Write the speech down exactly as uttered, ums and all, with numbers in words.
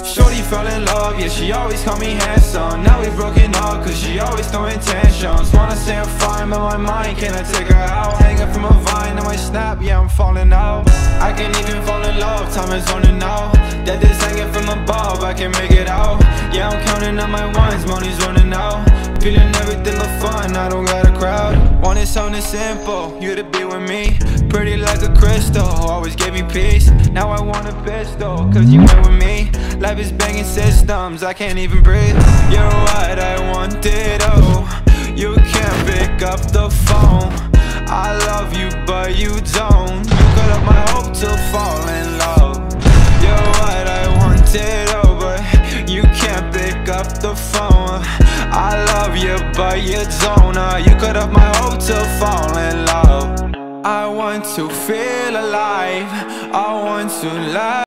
Shorty fell in love, yeah, she always called me handsome. Now we broken up, cause she always throwing tantrums. Wanna say I'm fine, but my mind, can I take her out? Hanging from a vine, I might snap, yeah, I'm falling out. I can't even fall in love, time is running out. Death is hanging from above, I can't make it out. Yeah, I'm counting on my ones, money's running out. Feeling everything look fun, I don't got a crowd. Wanted something simple, you to be with me. Pretty like a crystal, always gave me peace. Now I want a pistol, cause you went with me. Life is banging systems, I can't even breathe. You're what I wanted, oh. You can't pick up the phone. I love you, but you don't. You cut up my hope to fall in love. You're what I wanted, oh, but you can't pick up the phone. I love you, but you don't. uh, You cut up my hope to fall in love. I want to feel alive, I want to love.